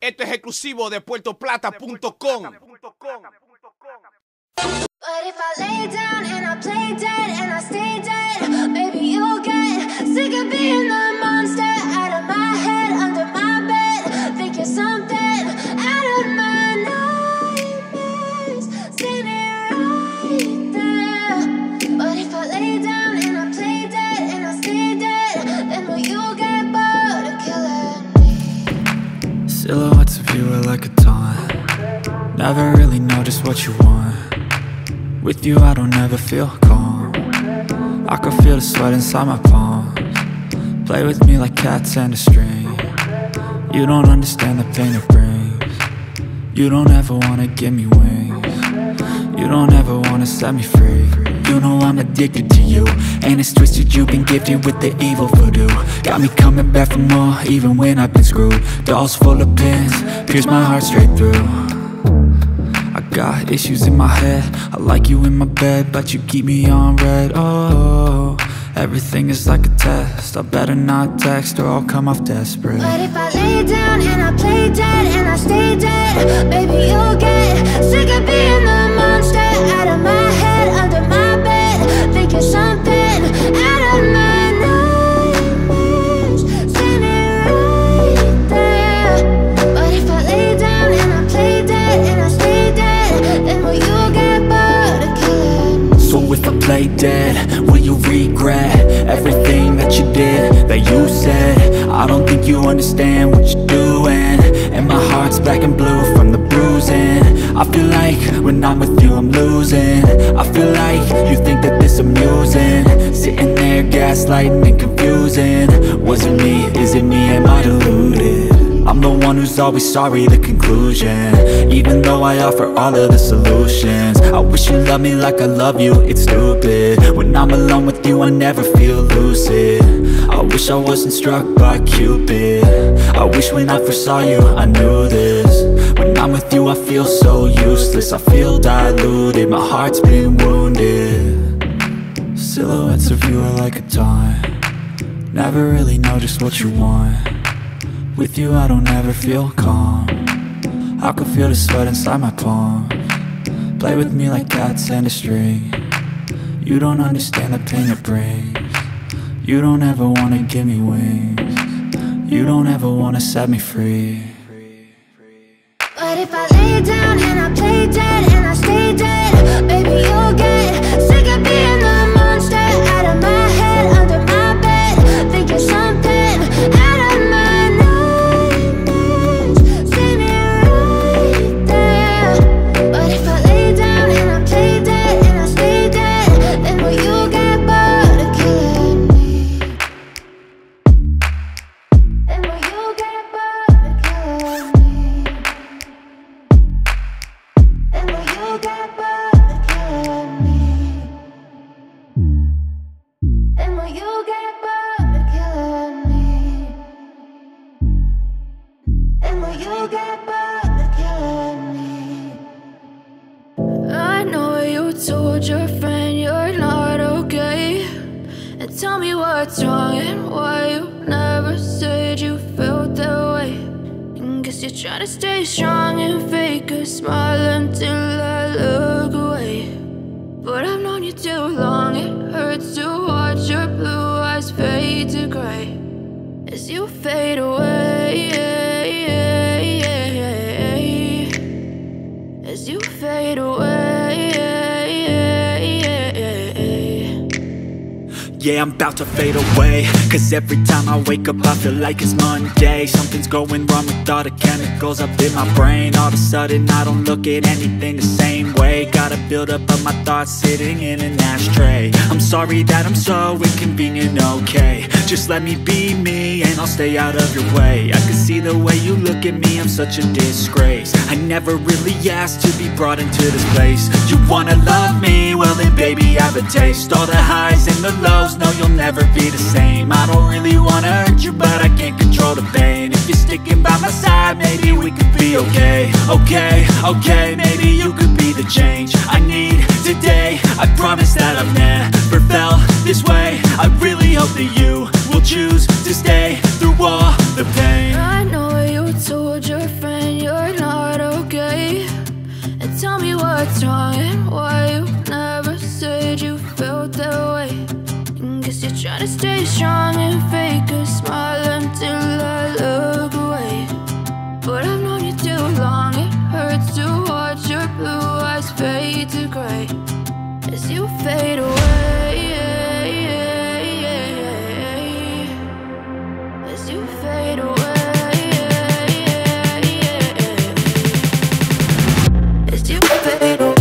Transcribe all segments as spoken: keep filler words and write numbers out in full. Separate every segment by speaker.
Speaker 1: Esto es exclusivo de puerto plata punto com.
Speaker 2: But if I lay down and I play dead and I stay dead, maybe you'll get sick of being the monster out of my head, under my bed. Think you're something out of my nightmares, standing right there. But if I lay down and I play dead and I stay dead, then will you get bored of killing me?
Speaker 3: Silhouettes of you are like a taunt. Never really know just what you want. With you I don't ever feel calm. I can feel the sweat inside my palms. Play with me like cats and a string. You don't understand the pain it brings. You don't ever wanna give me wings. You don't ever wanna set me free. You know I'm addicted to you, and it's twisted, you've been gifted with the evil voodoo. Got me coming back for more, even when I've been screwed. Dolls full of pins, pierce my heart straight through. I got issues in my head, I like you in my bed, but you keep me on red. Oh, everything is like a test. I better not text or I'll come off desperate.
Speaker 2: But if I lay down and I play dead and I stay dead, maybe you'll get sick of being the monster out of my head, under my bed. Think you're something out of my nightmares, standing right there. But if I lay down and I play dead and I stay dead, then will you get bored of killing me?
Speaker 3: So if I play dead, will you regret everything that you did, that you said? I don't think you understand what you're doing, and my heart's black and blue from the bruising. I feel like when I'm with you I'm losing. I feel like you think that this amusing, sitting there gaslighting and confusing. Was it me? Is it me? Am I deluded? I'm the one who's always sorry, the conclusion, even though I offer all of the solutions. I wish you loved me like I love you, it's stupid. When I'm alone with you I never feel lucid. I wish I wasn't struck by Cupid. I wish when I first saw you I knew this. When I'm with you I feel so useless, I feel diluted, my heart's been wounded. Silhouettes of you are like a taunt. Never really know just what you want. With you I don't ever feel calm. I can feel the sweat inside my palms. Play with me like cats and a string. You don't understand the pain it brings. You don't ever wanna give me wings. You don't ever wanna set me free.
Speaker 2: But if I lay down and I play dead and I stay dead, maybe you'll get sick of being the monster out of my head, under my bed. Think you're something out of my nightmares, standing right there. But if I lay down and I play dead and I stay dead, then will you get bored of killing me? Then will you get bored of killing me? Then will you get bored of killing me? Then will you get bored of killing me? Then will you get bored of killing me?
Speaker 4: I know you told your friend you're not okay, and tell me what's wrong and why you never said you felt that way. And guess you're trying to stay strong and fake a smile until I look away. But I've known you too long, it hurts to watch your blue eyes fade to gray as you fade away, as you fade away.
Speaker 3: Yeah, I'm about to fade away, cause every time I wake up I feel like it's Monday. Something's going wrong with all the chemicals up in my brain. All of a sudden I don't look at anything the same way. Got a buildup of my thoughts sitting in an ashtray. I'm sorry that I'm so inconvenient, okay. Just let me be me and I'll stay out of your way. I can see the way you look at me, I'm such a disgrace. I never really asked to be brought into this place. You wanna love me? Well then baby I have a taste. All the highs and the lows, no you'll never be the same. I don't really wanna hurt you but I can't control the pain. If you're sticking by my side maybe we could be okay. Okay, okay, maybe you could be the change I need today. I promise that I've never felt this way. I really hope that you will choose to stay through all the pain.
Speaker 4: I know you told your friend stay strong and fake a smile until I look away. But I've known you too long, it hurts to watch your blue eyes fade to gray as you fade away, as you fade away, as you fade away.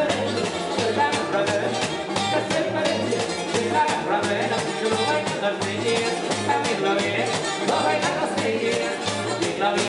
Speaker 5: La